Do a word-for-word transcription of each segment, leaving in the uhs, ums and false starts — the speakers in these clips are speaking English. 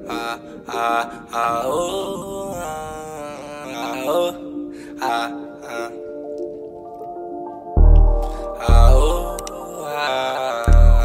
ah, ah, ah, oh, ah, oh, ah, ah, ah, oh, ah,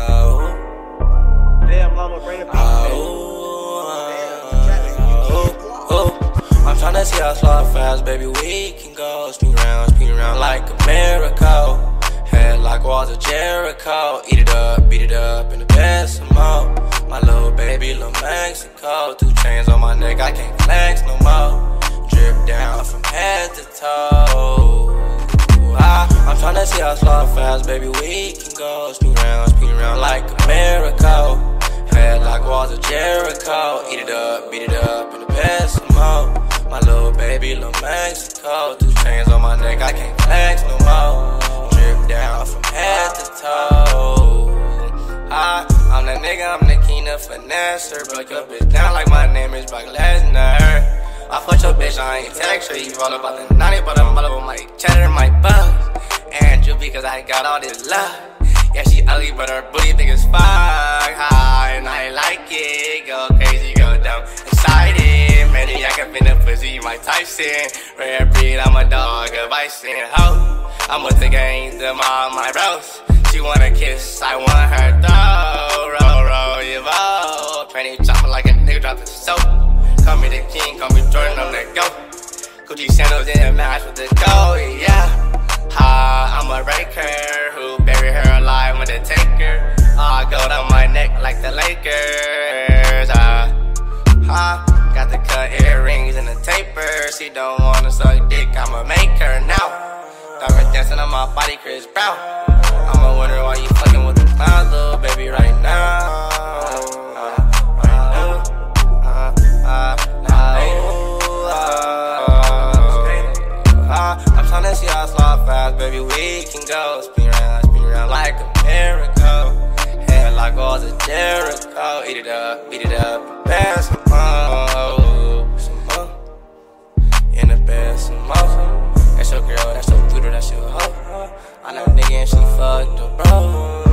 oh. Damn, mama, bring it back. Ah, oh, ah, oh, oh. I'm tryna see how slow fast, baby, we can go. Spin around, spin around like a miracle. Head like walls of Jericho. Eat it up, beat it up in the best of more. My little baby, little Mexico. Two chains on my neck, I can't flex no more. Drip down from head to toe. I, I'm tryna see how slow fast, baby, we can go. Spin around, spin around like a miracle. Head like walls of Jericho. Eat it up, beat it up in the best of more. My little baby, little Mexico. Two chains on my neck, I can't flex no more. Drip down from head to toe. I, I'm that nigga, I'm the king of finesser. Broke your bitch down like my name is Brock Lesnar. I fucked your bitch, I ain't text her. You all about the ninety, but I'm all over my cheddar, my buzz. Andrew, because I got all this love. Yeah, she ugly, but her booty big as fuck. High, and I like it. Go crazy, go dumb, excited. Maybe I can fin the pussy, my Tyson. Rare breed, I'm a dog, a bison. Ho, I'm with the gangs, them all my bros. She wanna kiss, I want her throw. Roll, roll, you roll. Twenty chopping like a nigga dropping soap. Call me the king, call me Jordan, I'm the GOAT. Gucci sandals in a match with the gold, yeah. Ha, I'm a raker who bury her alive when they take her. I go down my neck like the Lakers. Ah, ha, got the cut earrings and the taper. She don't wanna suck dick, I'ma make her now. Got her dancing on my body, Chris Brown. I'ma wonder why you fucking with the clown, little baby, right now. Let's see how slow fast, baby, we can go. Spin around, spin around like a miracle. Head like walls of Jericho. Eat it up, beat it up, bad some more, some more. In the bed, some more. That's your girl, that's your tutor, that's your hoe. I know nigga and she fucked the bro.